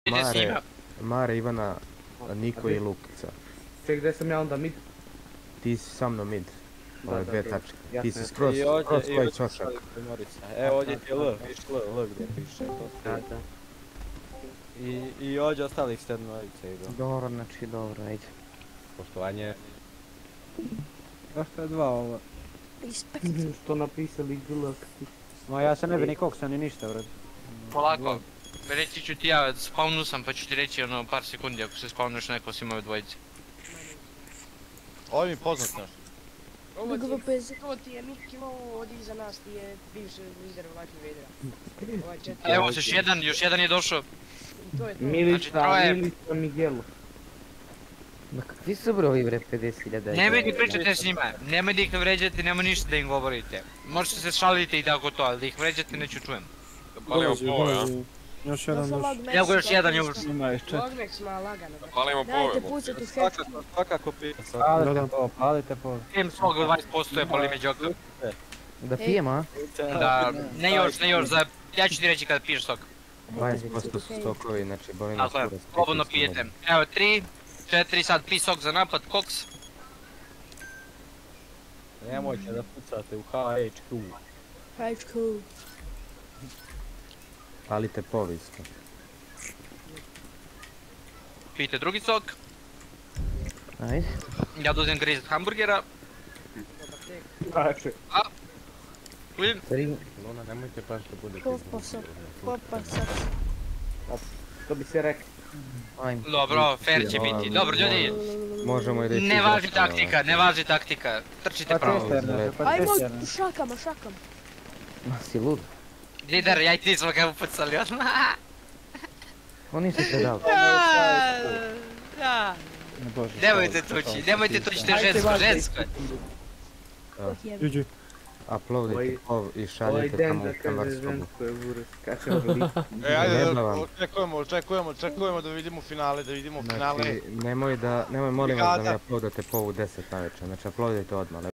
Ide s njima. Mare, Ivana, Niko i Lukica. Ček, gdje sam ja onda mid? Ti si sa mnom mid. Ove dve tačke. Ti si Jasno. skroz koji ćošak. Evo ovdje ti je L, viš L gdje piše. Da. I ovdje ostalih 7 idu. Dobro, znači dobro, ajde. Poštovanje. Zašto je dva ovo? Što napisali gulak? Ma ja se ne bi ni koksa ni ništa vred. Polako. Reći ću ti ja, spawnu sam pa ću ti reći ono par sekundi ako se spawnuješ neko osim ove dvojice. Ovo mi poznat naš. Ovo ti je Miki Low, od iza nas ti je bivši lider Lucky Vadera. Evo još jedan je došao. To je to. Milica Miguelu. Ma kakvi su broji bre 50.000? Nemoj ti pričate s njima, nemoj da ih vređate, nemoj ništa da im govorite. Možete se šaliti i tako to, ali da ih vređate neću čujem. Palimo pove, a? Još jedan došao. Evo još jedan još. Ima ih 4. Logmex ma lagano. Palimo Dajte pove. pucati hefti. Svakako pita sad. Palite po. Pijem svog 20% je pali me džoka. Da pijem, a? Da, ne još, ja ću ti reći kada piješ sok. 20% su stokovi, znači boli nas Dakle, kurac. slobodno pijete. Evo 3, 4, sad pi sok za napad, koks. Nemojte da pucate u HHQ. HQ. Palite povisko. Pijete drugi sok. Ajde. Ja dozim grizet hamburgera. Klin. Luna, nemojte baš da budete Popa sad. To bi se rekao. Ajme. Dobro, fair će biti. Dobro ljudi, Možemo i reći... ne važi taktika, trčite pravo. Ajmo, šakama. Ma si lud. Lider, ja i ti smo ga upucali odmah. Oni su se dali. Da. Nemojte tući, to je žensko. Juđi. Uploadite pov i Ovaj šaljite den tamo da u kaže Hrvatsku. žensko je burek. Kačemo ga listu. Ajde, Jebavam. očekujemo da vidimo finale, Znači, nemoj molim vas da mi uploadate pov u 10 navečer, znači uploadite odmah.